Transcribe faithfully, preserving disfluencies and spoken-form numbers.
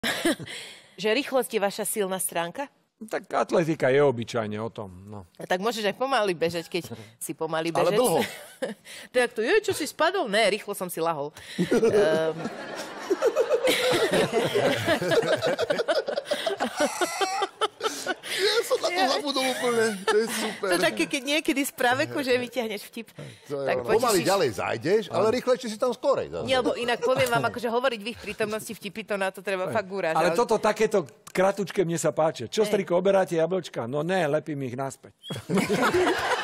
Že rýchlosť je vaša silná stránka? Tak atletika je obyčajne o tom, no. A tak môžeš aj pomaly bežať, keď si pomaly bežec. Ale dlho. To jak to, je, čo si spadol? Ne, rýchlo som si lahol. um... Ja som na to zabudol úplne. To je super. To také, keď niekedy z praveku, že vyťahneš vtip. Tak pomaly potešíš... ďalej zajdeš, ale rýchlejšie si tam skorej. Nie, lebo inak poviem vám, akože hovoriť v ich prítomnosti vtipy, to na to treba fakt gúrať. Ale toto takéto kratučké mne sa páči. Čo, striko, oberáte jablčka? No ne, lepím ich naspäť.